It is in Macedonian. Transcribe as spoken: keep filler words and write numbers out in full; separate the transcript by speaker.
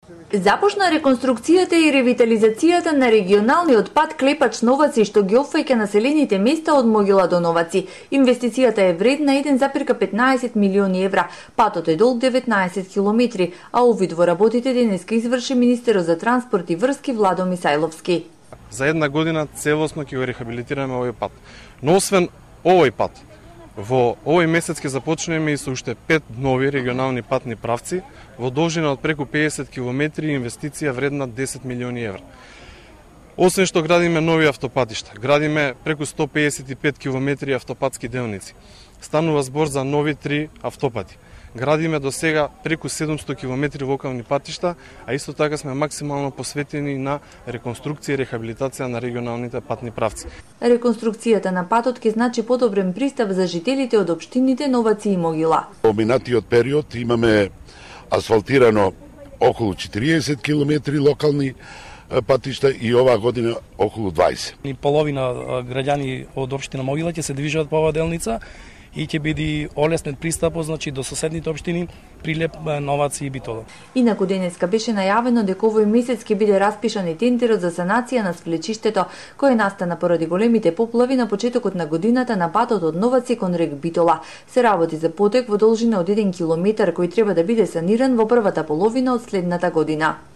Speaker 1: Започна реконструкцијата и ревитализацијата на регионалниот пат Клепач-Новаци, што ги опфаќа населените места од Могила до Новаци. Инвестицијата е вредна еден запирка петнаесет милиони евра. Патот е долг деветнаесет километри, а увид во работите денеска изврши министерот за транспорт и врски Владо Мисајловски.
Speaker 2: За една година целосно ќе го рехабилитираме овој пат. Но освен овој пат, во овој месец ќе започнеме и со уште пет нови регионални патни правци во должина од преку педесет километри и инвестиција вредна десет милиони евра. Освен што градиме нови автопатишта, градиме преку сто педесет и пет километри автопатски делници. Станува збор за нови три автопати. Градиме до сега преку седумсто километри локални патишта, а исто така сме максимално посветени на реконструкција и рехабилитација на регионалните патни правци.
Speaker 1: Реконструкцијата на патот ќе значи подобрен пристап за жителите од општините Новаци и Могила.
Speaker 3: Во минатиот период имаме асфалтирано околу четириесет километри локални патишта и оваа година околу дваесет.
Speaker 4: И половина граѓани од општина Могила ќе се движат по оваа делница и ќе биде олеснет пристапот, значи до соседните општини Прилеп, Новаци и Битола.
Speaker 1: Инаку денеска беше најавено дека овој месец ќе биде распишан и тендерот за санација на свлечиштето кој настана поради големите поплави на почетокот на годината на патот од Новаци кон рек Битола. Се работи за потек во должина од еден километар кој треба да биде саниран во првата половина од следната година.